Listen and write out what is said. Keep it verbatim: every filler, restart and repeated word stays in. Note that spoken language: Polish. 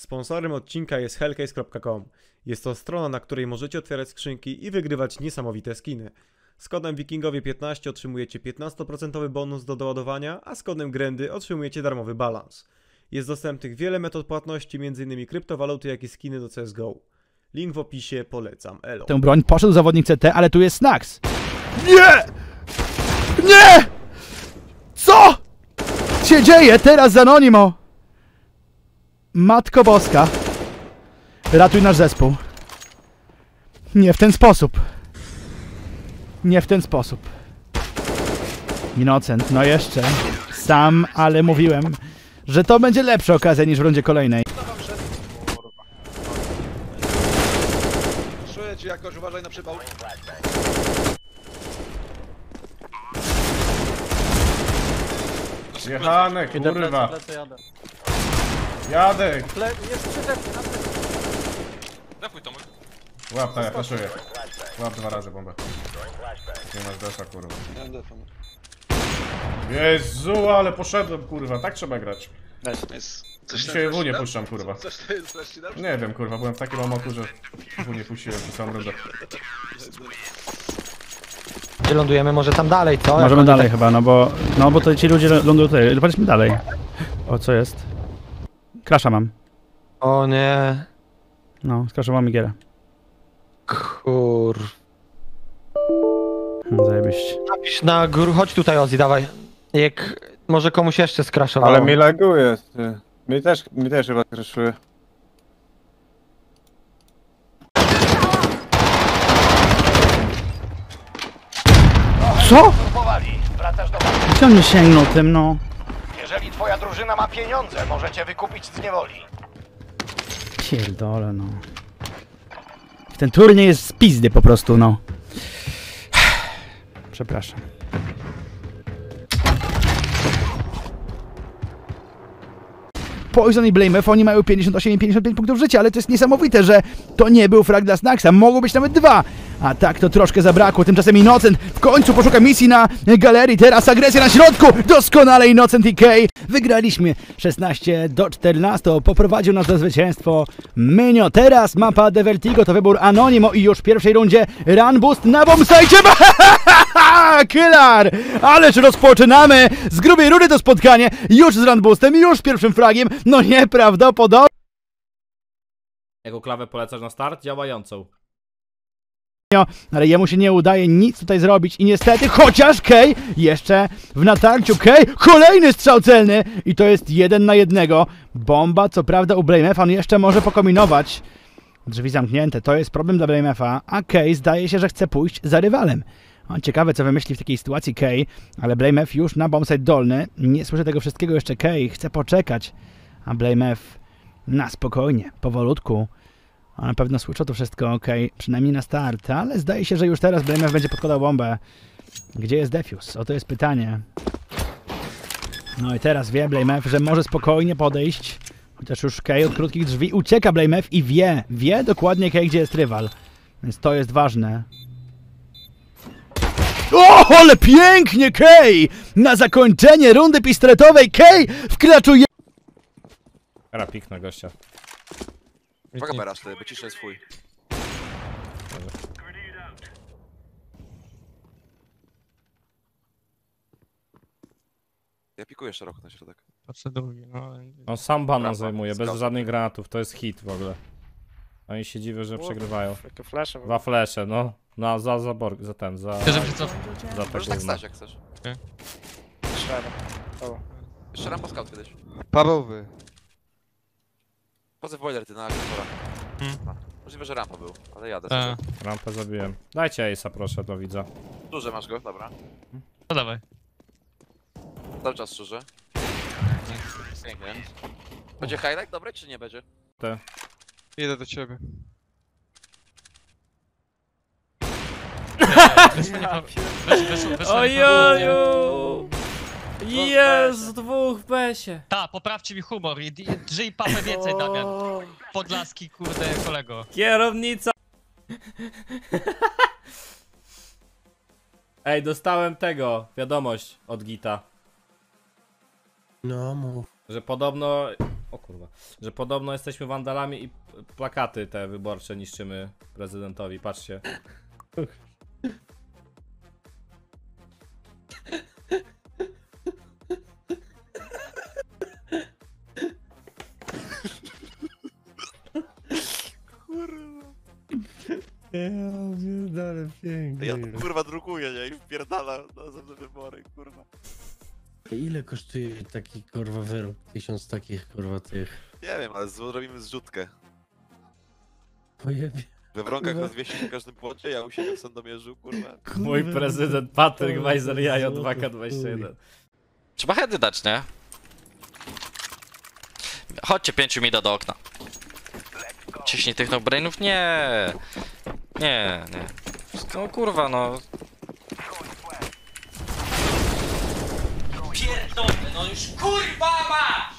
Sponsorem odcinka jest hellcase kropka com. Jest to strona, na której możecie otwierać skrzynki i wygrywać niesamowite skiny. Z kodem wikingowie piętnaście otrzymujecie piętnaście procent bonus do doładowania, a z kodem Grendy otrzymujecie darmowy balans. Jest dostępnych wiele metod płatności, m.in. kryptowaluty, jak i skiny do C S G O. Link w opisie, polecam, elo. Tę broń poszedł zawodnik C T, ale tu jest Snax. Nie! Nie! Co się dzieje teraz z Anonimo? Matko Boska. Ratuj nasz zespół. Nie w ten sposób. Nie w ten sposób. Innocent, no jeszcze. Sam, ale mówiłem, że to będzie lepsza okazja niż w rundzie kolejnej. Czuję ci jakoś, uważaj na przypał. Jechane, kurwa. Jadę. Defuj Tomek. Łap, tak, ja flaszuję. Łap dwa razy bombę. Nie masz desza, kurwa. Ja defam. Jezu, ale poszedłem, kurwa. Tak trzeba grać. Jest. Coś Dzisiaj tam W nie dam? puszczam, kurwa. Coś to jest coś ci dam? Nie wiem, kurwa, byłem w takim amoku, że W nie puściłem przez całą rundę. Gdzie lądujemy? Może tam dalej, co? Możemy dalej chyba, no bo... No bo to ci ludzie lądują tutaj. Powiedzmy dalej. O, co jest? Crasha mam. O nie. No, skraszowałem gierę. Kur... Hmm, zajebiście. Napisz na górę, chodź tutaj Ozzy, dawaj. Jak... Może komuś jeszcze skraszowało. Ale mi laguje, ty. Mi też, mi też chyba crashuje. Co? Wracasz do bazy. Gdzie on nie sięgnął tym, no? Jeżeli twoja drużyna ma pieniądze, możecie wykupić z niewoli. Pierdolę, no. Ten turniej jest z pizdy po prostu, no. Przepraszam. Poison i BlameF, oni mają pięćdziesiąt osiem i pięćdziesiąt pięć punktów życia, ale to jest niesamowite, że to nie był frag dla Snaxa, mogło być nawet dwa. A tak to troszkę zabrakło, tymczasem Innocent w końcu poszuka misji na galerii, teraz agresja na środku, doskonale Innocent i Kay. Wygraliśmy szesnaście do czternastu, poprowadził nas do zwycięstwo Mynio. Teraz mapa The Vertigo to wybór Anonimo i już w pierwszej rundzie run boost na bombsite. Killer! Ależ rozpoczynamy z grubej rury to spotkanie, już z run boostem, już z pierwszym fragiem, no nieprawdopodobnie. Jaką klawę polecasz na start? Działającą. Ale jemu się nie udaje nic tutaj zrobić i niestety, chociaż Kay jeszcze w natarciu, Kay, kolejny strzał celny i to jest jeden na jednego. Bomba, co prawda u BlameF, on jeszcze może pokombinować. Drzwi zamknięte, to jest problem dla BlameF'a, a Kay zdaje się, że chce pójść za rywalem. O, ciekawe co wymyśli w takiej sytuacji Kay, ale BlameF już na bombsite dolny, nie słyszę tego wszystkiego jeszcze Kay, chce poczekać, a BlameF na spokojnie, powolutku. A na pewno słyszał to wszystko ok, przynajmniej na start, ale zdaje się, że już teraz BlameF będzie podkładał bombę. Gdzie jest Defuse? Oto jest pytanie. No i teraz wie BlameF, że może spokojnie podejść, chociaż już Kay od krótkich drzwi ucieka BlameF i wie, wie dokładnie Kay, gdzie jest rywal. Więc to jest ważne. O, ale pięknie Kay! Na zakończenie rundy pistoletowej Kay wkraczuje... Era piknę gościa. Uwaga teraz, ty, bo ciszę swój. Ja pikuję szeroko na środek. Patrzę drugi, no. On sam banan Rampa, zajmuje, bez skauty. żadnych granatów, to jest hit w ogóle. Oni się dziwią, że przegrywają. Takie flasze. Dwa flesze, no. No, za, za, borg, za ten, za... Chcę, żeby się cofnął. za Możesz tak tego stać jak chcesz. O. Jeszcze rampa scout kiedyś. Pawełwy. Chodzę w boiler, ty na agresora. Hmm. No. Możliwe, że rampa był, ale jadę Tak. sobie. Rampę zabiłem. Dajcie Ace'a proszę, to widzę. Duże masz go, dobra. No dawaj. Cały czas szczurze. Pięknie. Będzie highlight dobry, czy nie będzie? Te. Idę do ciebie. Ojoju! Jest dwóch w besie. Ta, poprawcie mi humor i drzyj papę więcej, Damian. Podlaski, kurde, kolego. Kierownica. Ej, dostałem tego, wiadomość od Gita. No mów. Że podobno o kurwa, że podobno jesteśmy wandalami i p- plakaty te wyborcze niszczymy prezydentowi, patrzcie. Ja to kurwa drukuję, nie? I wpierdalam na następne wybory, kurwa. Ile kosztuje taki kurwa wyrób? Tysiąc takich kurwa tych. Nie wiem, ale zrobimy zrzutkę. Pojebie. We wronkach rozwiesi na każdym płocie, ja u siebie w Sandomierzu, kurwa. Mój prezydent Patryk Weiser Jajo dwa K dwadzieścia jeden. Trzeba heady dać, nie? Chodźcie pięciu mida do okna. Ciśnij tych no-brainów? Nie. Nie, nie. No kurwa, no. Pierdolę, no już kurwa ma!